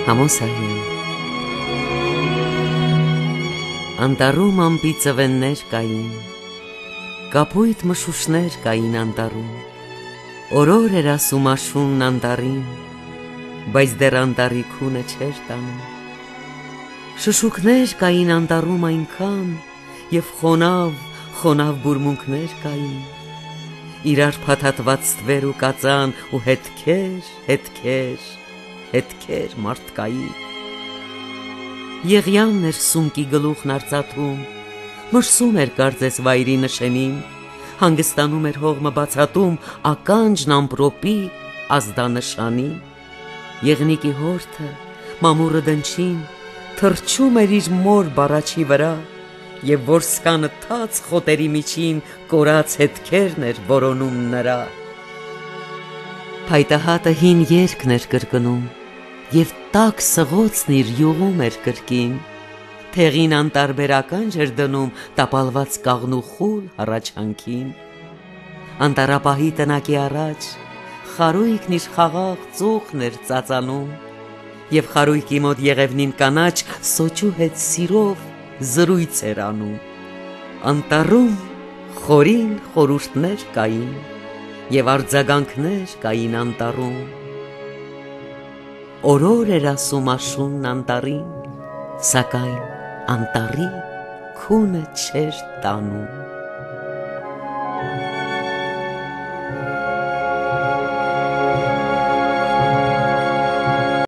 Համոսահին Անտառում ամպիծվեններ կային, կապույտ մշուշներ կային անտառում, օրոր էր ասում աշունն անտառին, բայց դեռ անտառի քունը չէր տանում։ Շշուկներ կային անտառում այնքան, և խոնավ բուրմունքներ կային, իրար փաթաթված ստվեր ու կածան ու հետքեր մարդկային։ Եղյանն էր սունկի գլուխն արծաթում, մրսում էր կարծես վայրի նշենին, հանգստանում էր հողմը բացատում ականջն ամպրոպի ազդանշանի։ Եղնիկի հորթը մամուրը դնչին թռչում էր իր մոր բառաչի վրա, և որսկանը թաց խոտերի միջին կորած հետքերն էր որոնում նրա։ Փայտահատը հին երգն էր կրկնում, և տաք սղոցն իր յուղում էր կրկին, թեղին անտարբեր ականջ էր դնում տապալված կաղնու խուլ հառաչանքին։ Անտառապահի տնակի առաջ խարույկն իր խաղաղ ծուխն էր ծածանում, և խարույկի մոտ եղևնին կանաչ սոճու հետ սիրով զրույց էր անում։ Անտառում խորին խորհուրդներ կային, և արձագանքներ կային անտառում, օրոր էր ասում աշունն անտառին, սակայն անտառի քունը չէր տանում։